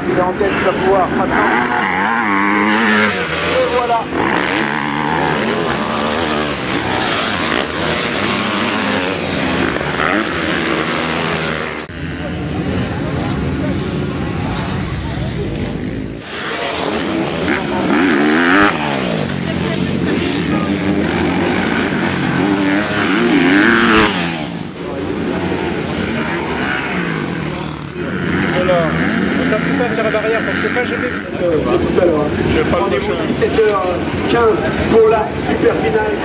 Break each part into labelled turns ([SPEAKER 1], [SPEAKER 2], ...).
[SPEAKER 1] il est en tête, il va pouvoir rattraper. Et voilà.
[SPEAKER 2] Ça peut pas faire la barrière parce que quand j'ai fait
[SPEAKER 1] tout à l'heure.
[SPEAKER 2] je vais pas le
[SPEAKER 1] Rendez-vous 17h15 pour la super finale.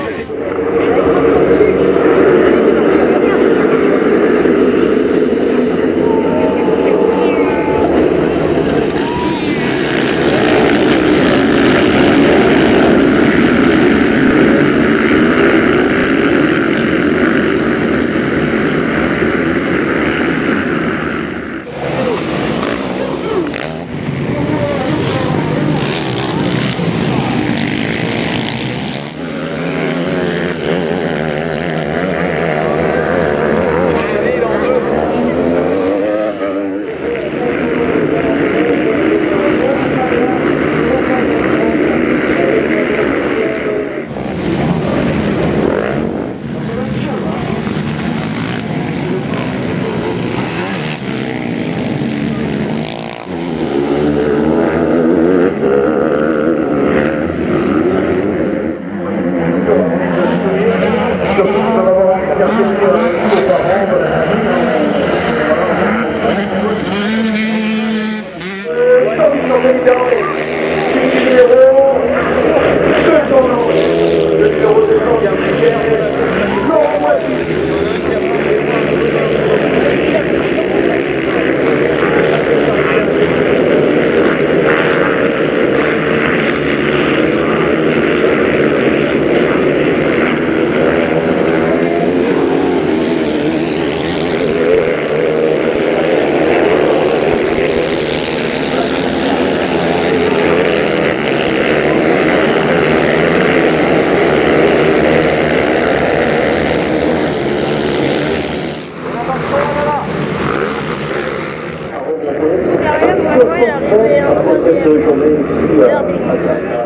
[SPEAKER 3] Il est arrivé en troisième.